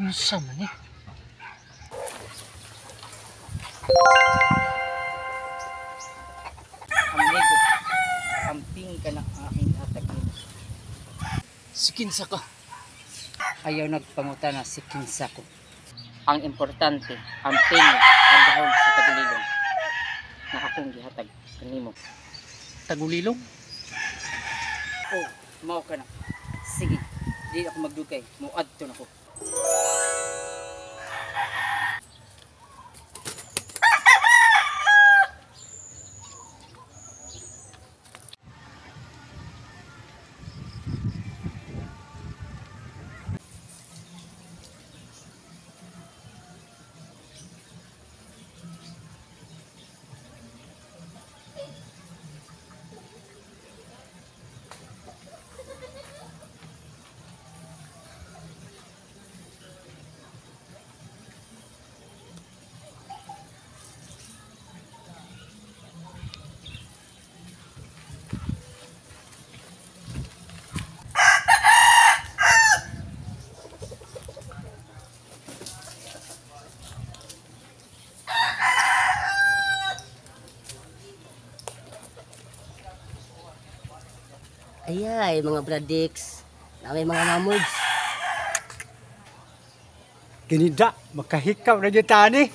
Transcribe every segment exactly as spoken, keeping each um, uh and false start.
Unsa man ni? Amigo, amping ka ng aking hatag nimo. Si kinsa ka? Ayaw nagpangutana si kinsa ko. Ang importante, amping ang dahon sa tagulilong na akong gihatag kanimo. Tagulilong? Oh, mao ka na. Sige, di ako magdugay. Muadto na ko. Ayay, mga bradix. Na may mga mamuds. Ginida, makahikaw na dyan tani.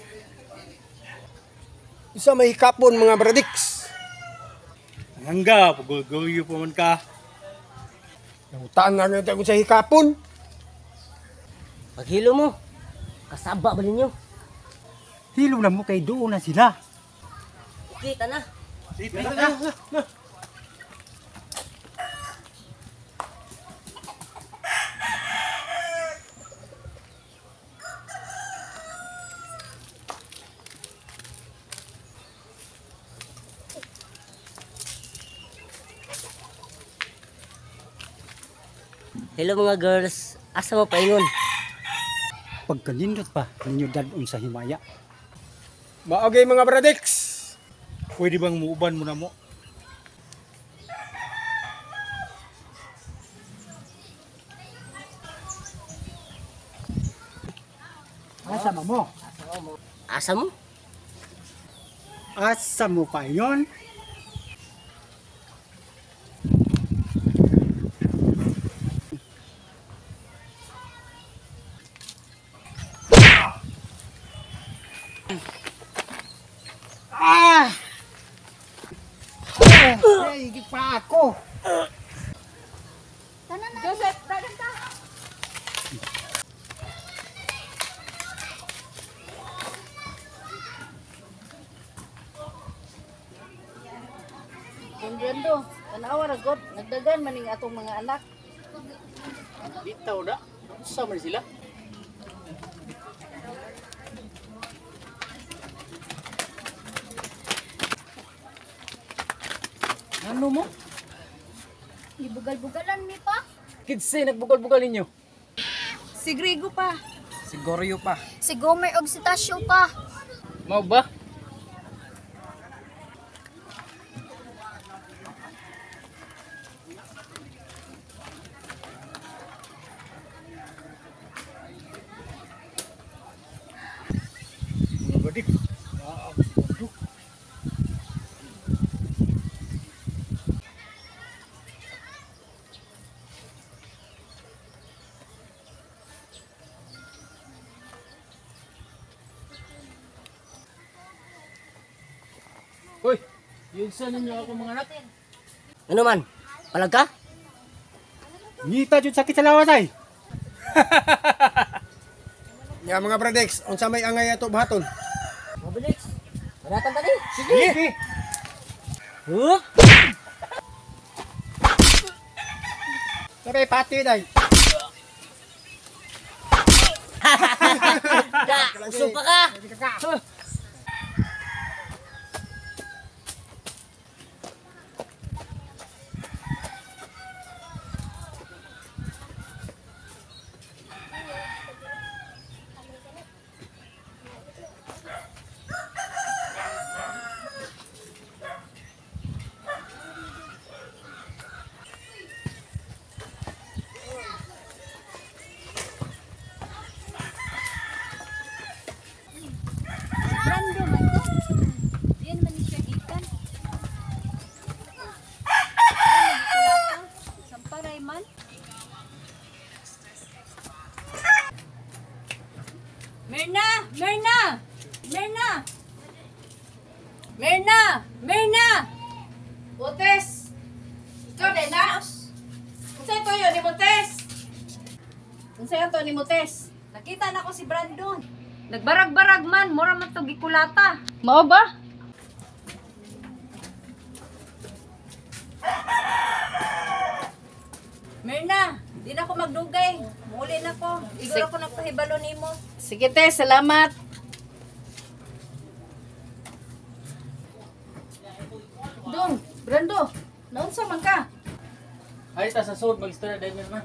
Isa may hikapon mga bradiks. Hangga, pagulguyo pa man ka. Nautaan nga nga tayo sa hikapon. Paghilo mo. Kasaba ba ninyo? Hilo na mo kay doon na sila. Kita na. Tara na. Hello mga girls. Asa mo paingon? Pagkanindot pa, ninyo dadon sa himaya. Maogay mga bradiks. Pwede bang muuban mo na mo? Asa mo mo? Asa mo? Asa mo pa yun? Ah! Ay, higit pa ako. Joseph, dagan ka. Kumbrendo, tanawa ra god, nagdagan man ning atong mga anak. Bitaw na. Unsa man sila? Ano mo? Gibugal-bugalan mi pa. Kidsi, nagbugal-bugal ninyo. Si Grigo pa. Si Goryo pa. Si Gomer og si Tasyo pa. Mau ba? Mga badik. Ah, aduh. Hoy, yun sa ninyo ako mga anak. Ano man? Palag ka? Ngita dyan sakit sa lawas ay. Ya mga bradiks, unsa may angay ato bahaton. Mga bradix. Manatan tadi. Sige. Huh? Sabi pati day. Da, usog pa ka. Unsay ato ni Motes? Nakita na ko si Brandon. Nagbarag-barag man, mura man to gikulata. Mao ba? Mirna, di na ako magdugay. Muli na ko. Igor ako nagpahibalo nimo. Sige te, salamat. Dong, Brando, naunsa man ka? Ay, ta sa sud mag-istorya dahil na.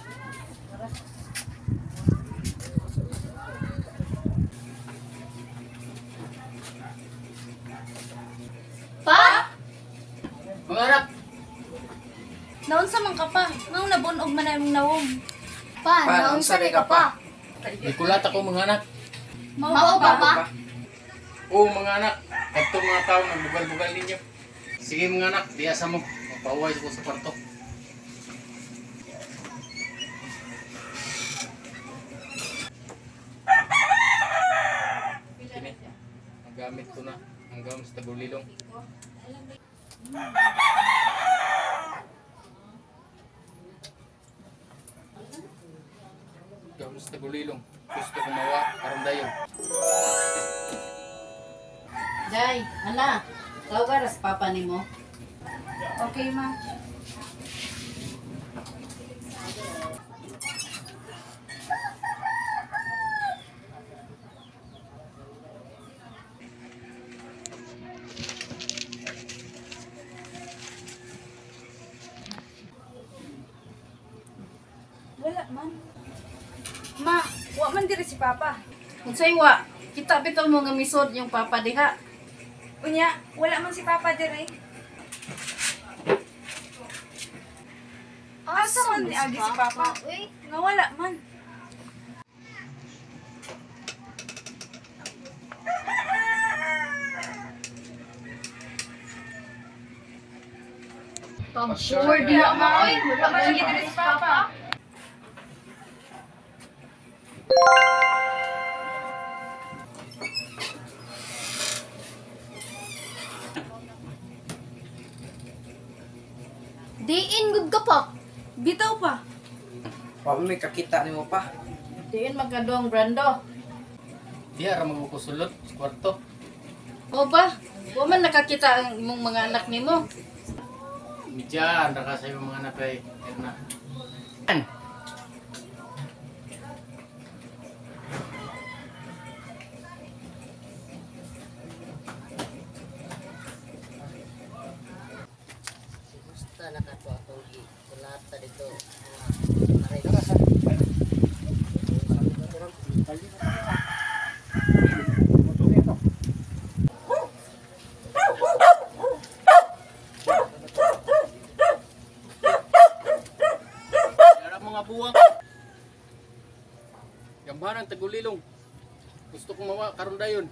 Pa? Mga anak, Naunsa man ka pa? Ngao nabunog man na imong nawong. Pa, naunsa ni ka pa? ikulat ako mga anak. Mao ba pa? Oo mga anak, katong mga tao nagbugal-bugal ninyo. Sige mga anak, diasa mo. Magpauway ko sa kwarto. Kini, ang gamit ko na. Ang gamit sa tagulilong. Gamit sa tagulilong. Gusto ko mawa, karong dayon. Day, ana, tawag ka sa papa nimo. Okay, ma. Wala man. Ma, wa man diri si Papa. Unsay wa? Kita bitaw mo nga misod yung papa diha. Unya, wala man si Papa diri. Asa man ni agi si Papa? Uy, nga wala man. Sure diha mo oy. Wala man lagi diri si Papa. Diin gud ka pa. Bitaw pa. Pa may kakita nimo pa. Diin magkadong Brando. Diya, ramang ko sulod sa kwarto. O ba? Wa man nakakita ang imong mga anak nimo. Medya, anda ka sa iyong mga anak kay Erna. Basta nakato ako kulata dito. Yara mga buwak. Gambarang tagulilong. Gusto kong mawa karon dayon.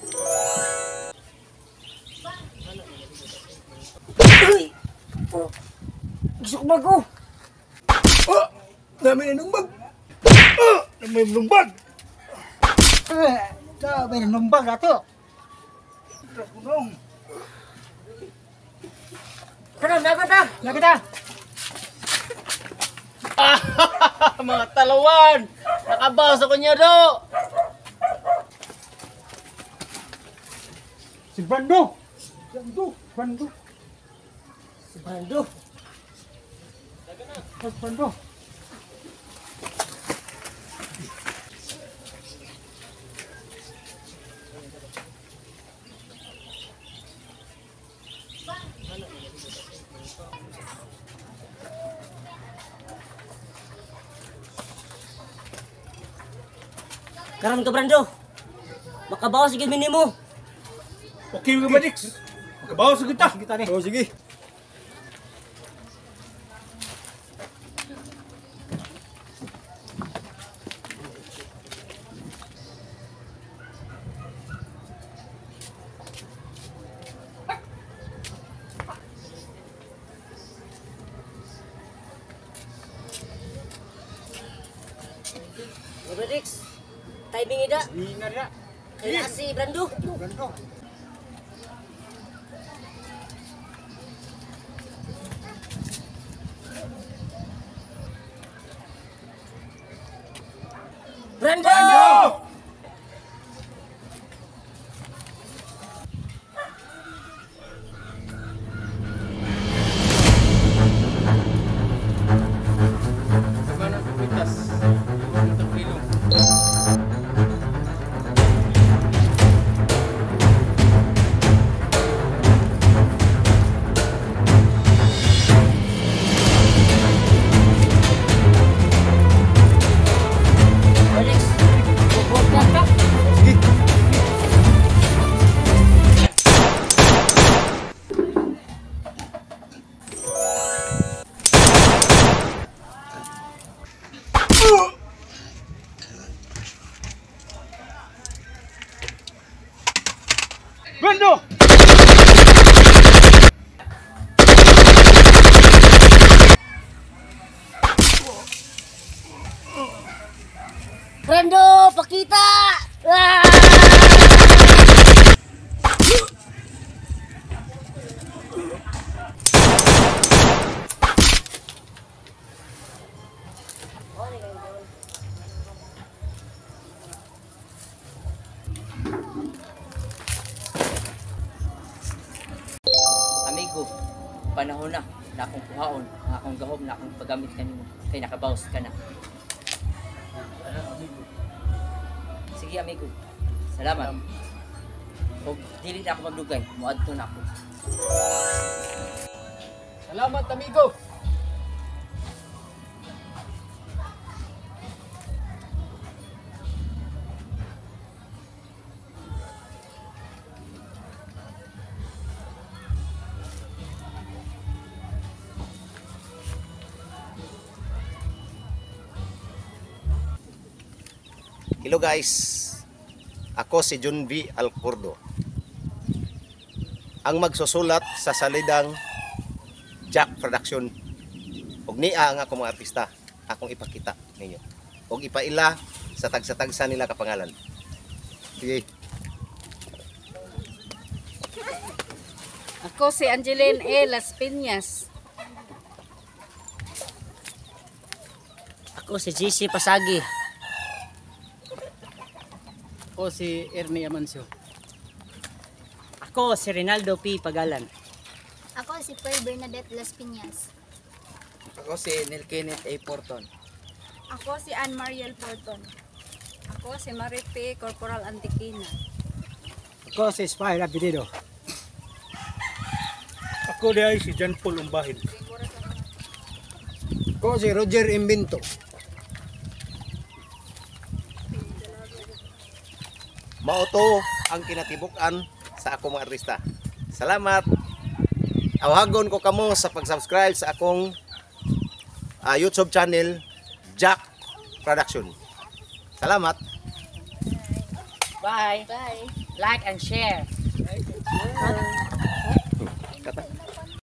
Gusto ko bago. Oh! Dami na numbag! Oh! Dami na numbag! Eh! Dami na numbag ato! Gunong! Karon dapat ta. Lagi ta! Mga talawan! Nakabaw sa kunya do! Si Brando! Brando! Brando! Si Brando. Si Brando! Karon ka Brando. Makabawas gyud minimo. Okay ka ba, Dix? Makabawa sa kita! Kita ni. Oh, sige. Rodrix. Timing ida. Di na rin. Kaya si Brando. Brando! Brando! Mana kupitas? Ang tagbilong. Alex, bubot na ka. Brando! Brando, pakita! Ah! Amigo, panahon na na akong kuhaon, ang akong gahom na akong paggamit kanimo kay nakabawas ka na. Sige amigo, salamat. Kung dili na ako magdugay, muadto na ako. Salamat, amigo. Hello guys, ako si John V. Alcordo, ang magsusulat sa salidang Jack Production. Ug niya ang akong mga artista, akong ipakita ninyo. Ug ipaila sa tagsa-tagsa nila kapangalan. Sige. Ako si Angeline E. Las Piñas. Ako si J C Pasagi. Ako si Ernie Amancio. Ako si Rinaldo P. Pagalan. Ako si Pearl Bernadette Las Piñas. Ako si Neil Kenneth A. Porton. Ako si Ann Mariel Porton. Ako si Maripe Corporal Antiquina. Ako si Spy Rapidido. Ako di ay si John Paul Umbahin. Ako si Roger Invento. Mauto ang kinatibuk-an sa akong mga artista. Salamat. Awagon ko kamo sa pag-subscribe sa akong uh, YouTube channel Jack Production. Salamat. Bye. Bye. Like and share. Kata.